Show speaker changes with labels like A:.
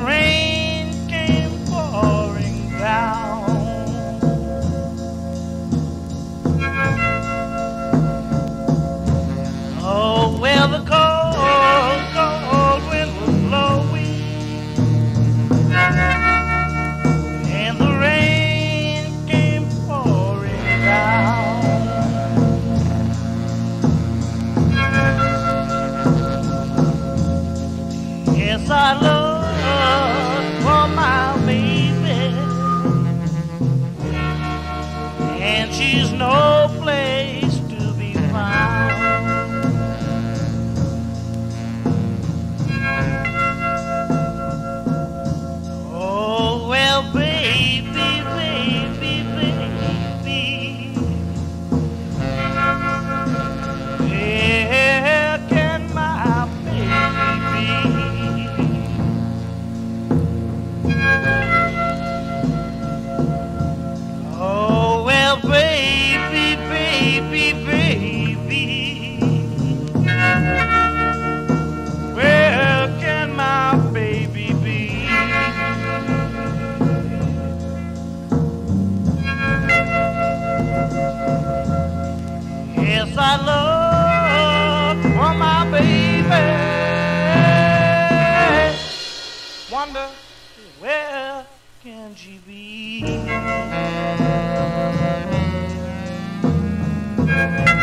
A: rain came pouring down. Oh, well, the cold, cold wind was blowing, and the rain came pouring down. Yes, I love for my baby, and she's no place to be found. Oh, well, baby, baby, baby, where can my baby be? Oh, well, baby, baby, baby, where can my baby be? Yes, I love for my baby. Wonder where can she be?